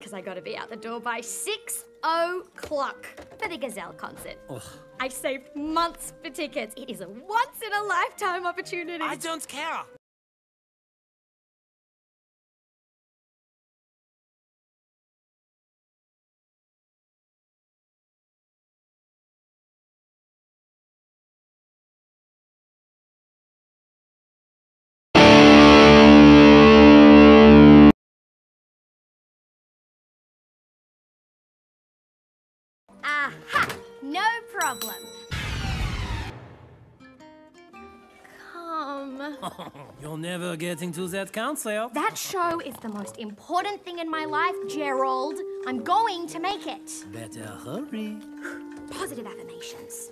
because I gotta be out the door by 6 o'clock for the Gazelle concert. Ugh. I've saved months for tickets. It is a once-in-a-lifetime opportunity. I don't care. Aha! No problem. Come. You're never getting to that concert. That show is the most important thing in my life, Gerald. I'm going to make it. Better hurry. Positive affirmations.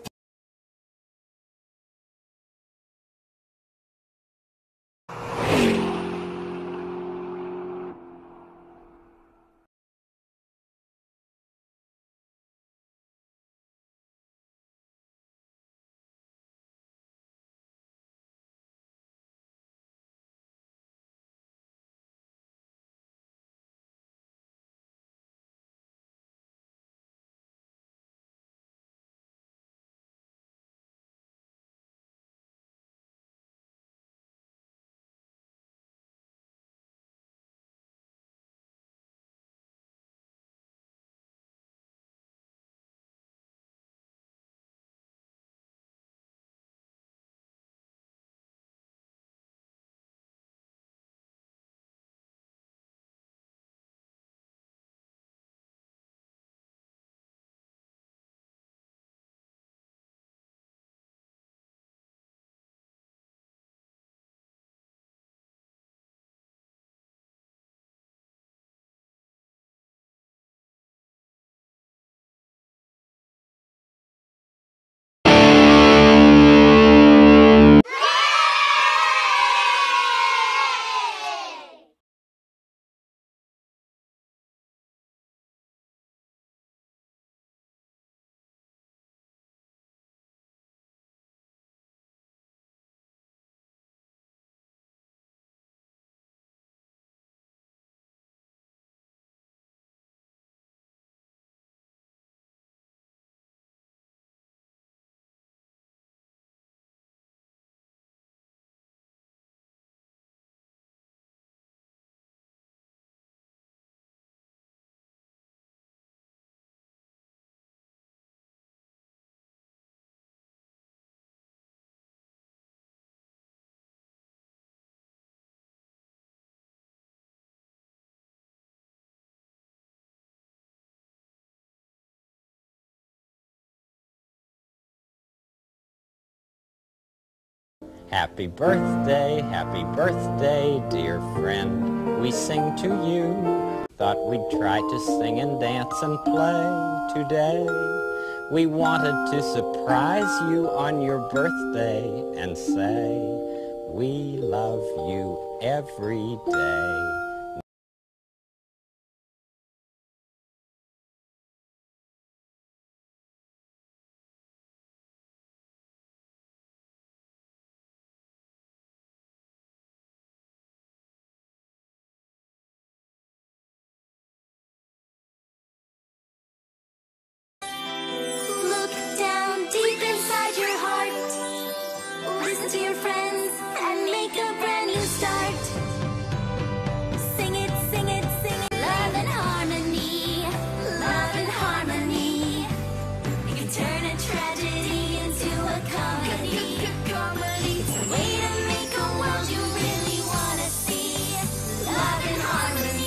Happy birthday, dear friend. We sing to you. Thought we'd try to sing and dance and play today. We wanted to surprise you on your birthday and say, we love you every day. Look down deep inside your heart. Listen to your friends and make a brand new start. Sing it, sing it, sing it. Love and harmony, love and harmony. You can turn a tragedy into a comedy. It's a way to make a world you really want to see. Love and harmony.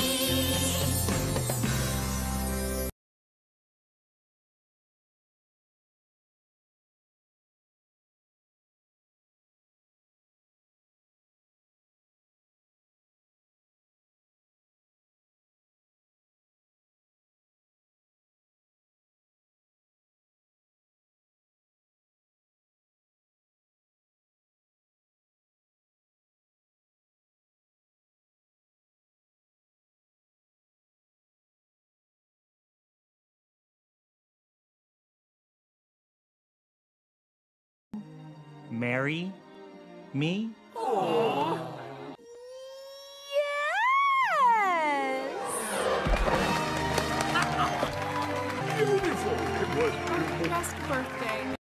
Marry me? Yes! Best birthday.